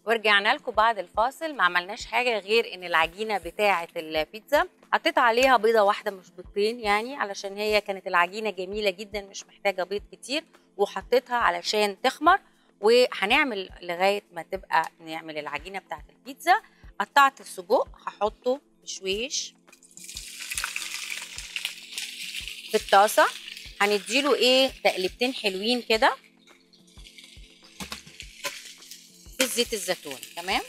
ورجعنا لكم بعد الفاصل. ما عملناش حاجه غير ان العجينه بتاعه البيتزا حطيت عليها بيضه واحده مش بيضتين، يعني علشان هي كانت العجينه جميله جدا مش محتاجه بيض كتير، وحطيتها علشان تخمر. وهنعمل لغايه ما تبقى نعمل العجينه بتاعه البيتزا. قطعت السجق هحطه بشويش في الطاسه، هنديله تقلبتين حلوين كده في زيت الزيتون. تمام.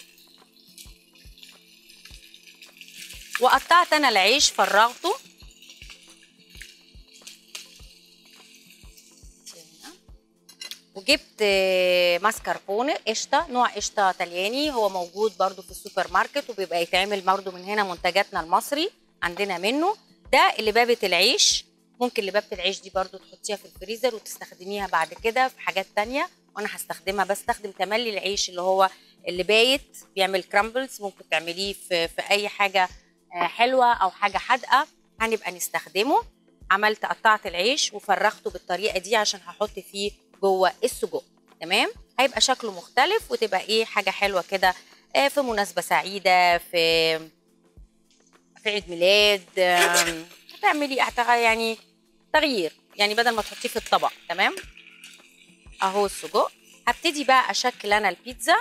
وقطعت انا العيش فرغته وجبت ماسكربوني قشطه، نوع قشطه طلياني، هو موجود برضو في السوبر ماركت وبيبقى يتعمل برضو من هنا، منتجاتنا المصري عندنا منه. ده لبابه العيش. ممكن لبابه العيش دي برضو تحطيها في الفريزر وتستخدميها بعد كده في حاجات تانية، وانا هستخدمها بستخدم تملي العيش اللي هو اللي بايت بيعمل كرامبلز، ممكن تعمليه في اي حاجه حلوه او حاجه حادقه هنبقى نستخدمه. عملت قطعت العيش وفرغته بالطريقه دي عشان هحط فيه جوه السجق. تمام. هيبقى شكله مختلف وتبقى حاجه حلوه كده في مناسبه سعيده، في عيد ميلاد، هتعملي يعني تغيير، يعني بدل ما تحطيه في الطبق. تمام. اهو السجق. هبتدي بقى اشكل انا البيتزا.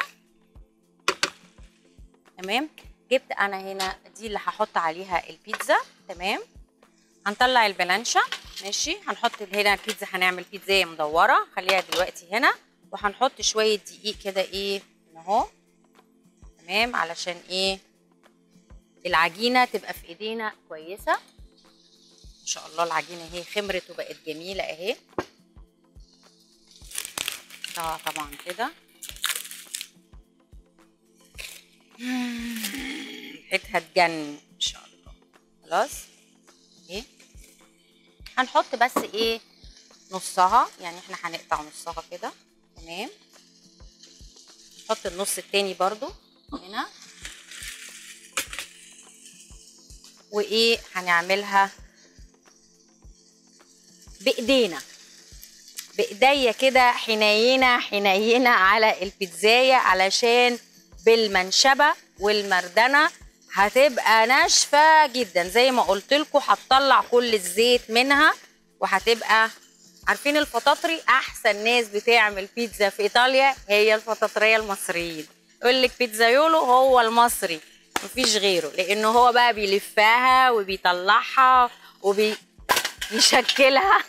تمام. جبت انا هنا دي اللي هحط عليها البيتزا. تمام. هنطلع البلانشا. ماشي. هنحط هنا البيتزا، هنعمل بيتزا مدوره، خليها دلوقتي هنا، وهنحط شويه دقيق كده اهو. تمام. علشان العجينه تبقى في ايدينا كويسه. ما شاء الله العجينه اهي خمرت وبقت جميله اهي. طبعا كده ريحتها تجنن ان شاء الله. خلاص. هنحط بس نصها، يعني احنا هنقطع نصها كده. تمام. نحط النص التاني برضو هنا، هنعملها بايدينا، بايديا كده، حنينه حنينه على البيتزايه، علشان بالمنشبه والمردنه هتبقى ناشفه جدا زي ما قلت لكم، هتطلع كل الزيت منها وهتبقى. عارفين الفطاطري؟ احسن ناس بتعمل بيتزا في ايطاليا هي الفطاطريه المصريين. يقول لك بيتزايولو هو المصري مفيش غيره، لانه هو بقى بيلفها وبيطلعها وبيشكلها.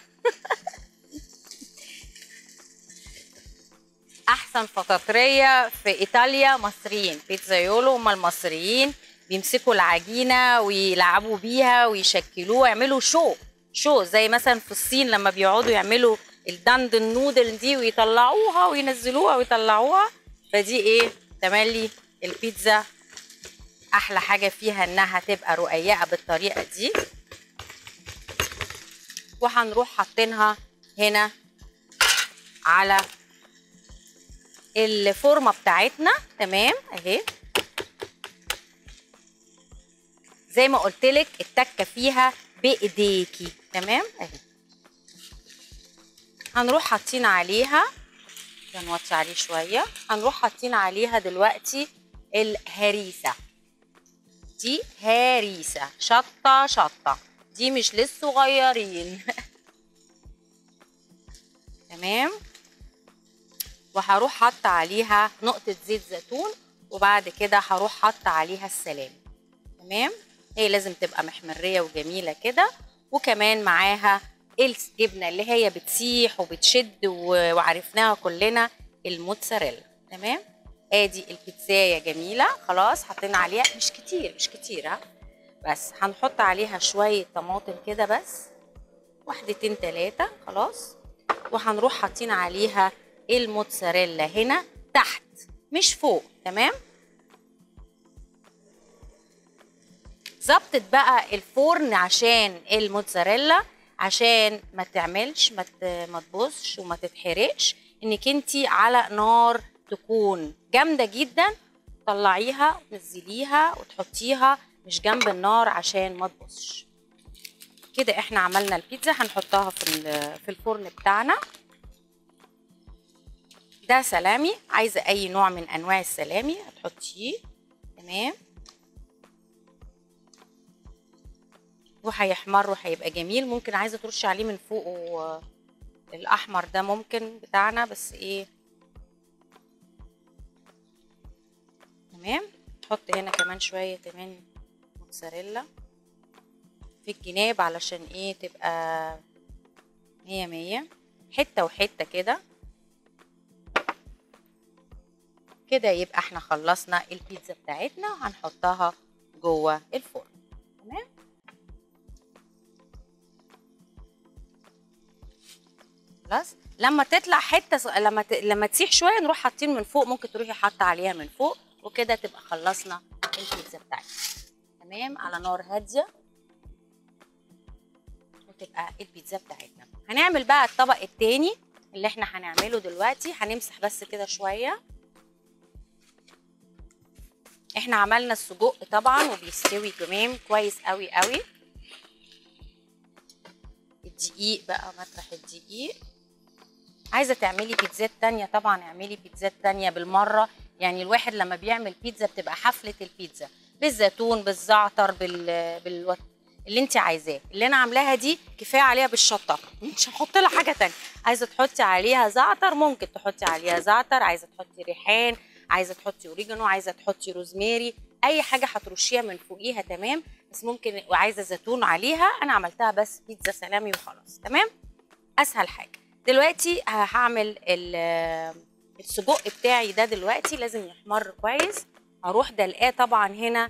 احسن فطاطريه في ايطاليا مصريين، بيتزايولو هم المصريين. بيمسكوا العجينه ويلعبوا بيها ويشكلوها، يعملوا شو زي مثلا في الصين لما بيقعدوا يعملوا الداندن نودل دي ويطلعوها وينزلوها ويطلعوها. فدي تملي البيتزا احلى حاجه فيها انها تبقى رقيقه بالطريقه دي. وهنروح حاطينها هنا على الفورمه بتاعتنا. تمام. اهي زي ما قلت لك التكه فيها بايديكي. تمام. اهي هنروح حاطين عليها، هنوطي عليه شويه، هنروح حاطين عليها دلوقتي الهريسه. دي هريسه شطه شطه، دي مش للصغيرين. تمام. وهروح حاطه عليها نقطه زيت زيتون، وبعد كده هروح حاطه عليها السلام. تمام. هي لازم تبقى محمريه وجميله كده، وكمان معاها الجبنه اللي هي بتسيح وبتشد وعرفناها كلنا، الموتزاريلا. تمام. ادي البيتزايه جميله خلاص. حطينا عليها مش كتير ها، بس هنحط عليها شويه طماطم كده، بس واحدتين 3 خلاص. وهنروح حاطين عليها الموتزاريلا هنا تحت مش فوق. تمام. ظبطت بقى الفرن عشان الموتزاريلا عشان ما تعملش ما تبوظش وما تتحرقش، انك انتي على نار تكون جامده جدا. طلعيها نزليها وتحطيها مش جنب النار عشان ما تبوظش. كده احنا عملنا البيتزا، هنحطها في الفرن بتاعنا. ده سلامي، عايزه اي نوع من انواع السلامي هتحطيه. تمام، وهيحمر وهيبقى جميل. ممكن عايزه ترشي عليه من فوق الاحمر ده ممكن بتاعنا، بس ايه. تمام، نحط هنا كمان شويه كمان موتزاريلا في الجناب علشان ايه تبقى مية مية، حته وحته كده. كده يبقى احنا خلصنا البيتزا بتاعتنا وهنحطها جوه الفرن. تمام، خلاص. لما تطلع حته لما تسيح شويه نروح حاطين من فوق، ممكن تروحي حاطه عليها من فوق، وكده تبقى خلصنا البيتزا بتاعتنا. تمام، على نار هاديه، وتبقى البيتزا بتاعتنا. هنعمل بقى الطبق التاني اللي احنا هنعمله دلوقتي. هنمسح بس كده شويه. احنا عملنا السجق طبعا وبيستوي تمام كويس قوي قوي. الدقيق بقى، مطرح الدقيق عايزه تعملي بيتزات تانية طبعا اعملي بيتزات تانية بالمره. يعني الواحد لما بيعمل بيتزا بتبقى حفله البيتزا، بالزيتون بالزعتر اللي انت عايزاه. اللي انا عاملاها دي كفايه عليها بالشطه، مش هحط لها حاجه تانية. عايزه تحطي عليها زعتر ممكن تحطي عليها زعتر، عايزه تحطي ريحان، عايزه تحطي اوريجانو، عايزه تحطي روزماري، اي حاجه هترشيها من فوقيها تمام. بس ممكن، وعايزه زيتون عليها. انا عملتها بس بيتزا سلامي وخلاص. تمام، اسهل حاجه. دلوقتي هعمل السجق بتاعي ده. دلوقتي لازم يحمر كويس. هروح دلقاه طبعا هنا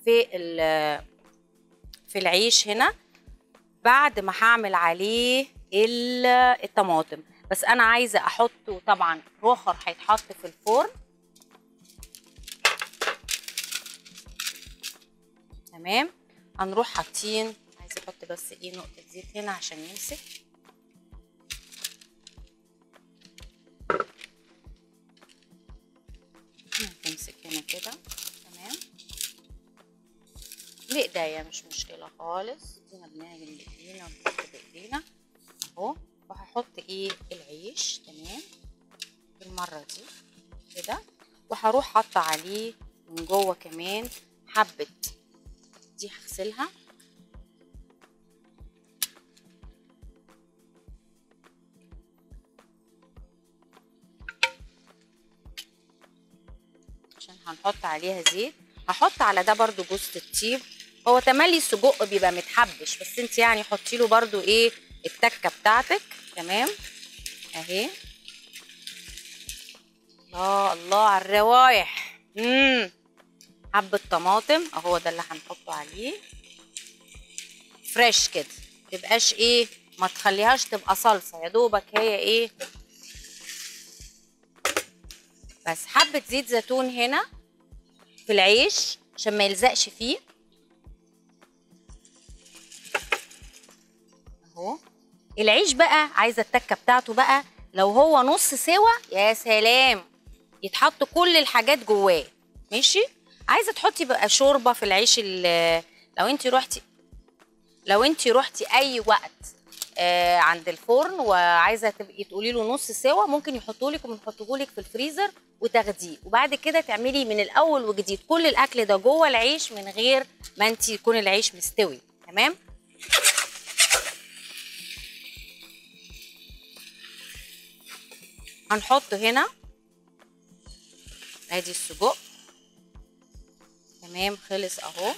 في العيش هنا، بعد ما هعمل عليه الطماطم. بس انا عايزه احطه طبعا روخر هيتحط في الفرن. تمام، هنروح حاطين، عايزه احط بس ايه نقطه زيت هنا عشان يمسك. تمسك هنا كده. تمام، بايديا مش مشكله خالص، دينا بنعجن بايدينا ونحط بايدينا اهو. وهحط ايه العيش. تمام، بالمره دي كده. وهروح حاطه عليه من جوه كمان حبه دي، هغسلها عشان هنحط عليها زيت. هحط على ده برضو جوز الطيب. هو تملي السجق بيبقى متحبش، بس انت يعني حطي له برضو ايه التكه بتاعتك. تمام اهي. الله الله على الروايح. حبه طماطم اهو ده اللي هنحطه عليه فريش كده، متبقاش ايه، ما تخليهاش تبقى صلصه، يا دوبك هي ايه. بس حبه زيت زيتون هنا في العيش عشان ما يلزقش فيه اهو. العيش بقى عايزه التكه بتاعته بقى، لو هو نص سوا يا سلام، يتحط كل الحاجات جواه. ماشي، عايزه تحطي بقى شوربه في العيش. لو انت رحتي اي وقت عند الفرن وعايزه تبقي تقولي له نص سوا، ممكن يحطولك وبنحطهولك في الفريزر وتاخديه، وبعد كده تعملي من الاول وجديد كل الاكل ده جوه العيش من غير ما انت يكون العيش مستوي. تمام، هنحط هنا ادي السجق. تمام، خلص اهو.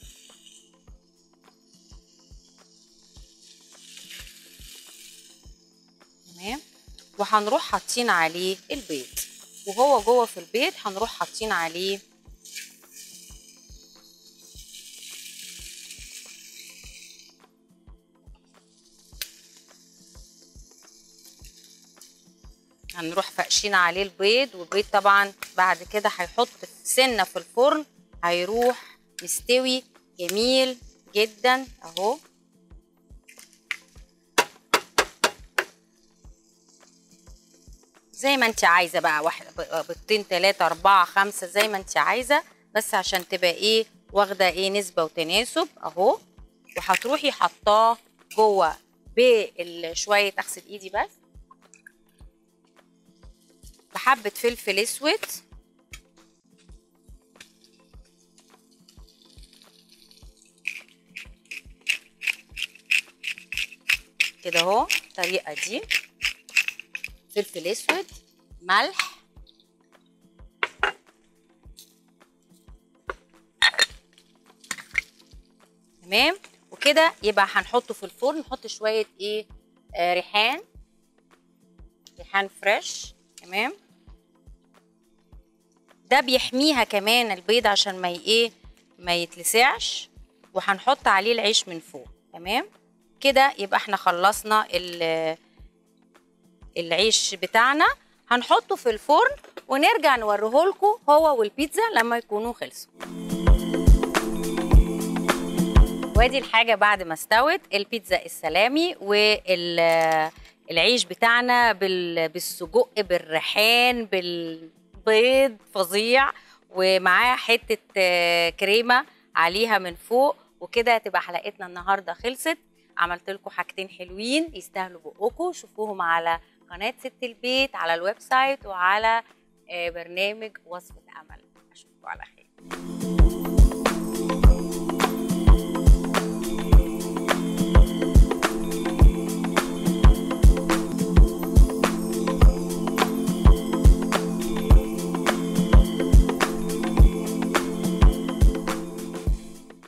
تمام، وهنروح حاطين عليه البيض، وهو جوه في البيض هنروح حاطين عليه هنروح فقشين عليه البيض. والبيض طبعا بعد كده هيحط سنه في الفرن، هيروح مستوي جميل جدا اهو. زي ما انت عايزه بقى، واحد بيضتين 3 4 5 زي ما انت عايزه، بس عشان تبقى ايه واخده ايه نسبه وتناسب اهو. وهتروحي حطاه جوه بشويه، اغسل ايدي بس. بحبة فلفل اسود، كده اهو الطريقة دي. فلفل اسود، ملح، تمام. وكده يبقى هنحطه في الفرن. نحط شويه ايه، ريحان فريش، تمام. ده بيحميها كمان البيض عشان ما يتلسعش. وهنحط عليه العيش من فوق، تمام. كده يبقى احنا خلصنا العيش بتاعنا. هنحطه في الفرن ونرجع نوريهولكم هو والبيتزا لما يكونوا خلصوا. وادي الحاجة بعد ما استوت، البيتزا السلامي والعيش بتاعنا بالسجق بالريحان بالبيض فظيع، ومعاه حتة كريمة عليها من فوق. وكده تبقى حلقتنا النهاردة خلصت. عملت لكم حاجتين حلوين يستاهلوا بقكم. شوفوهم على قناة ست البيت، على الويب سايت، وعلى برنامج وصفة أمل. أشوفكم على خير.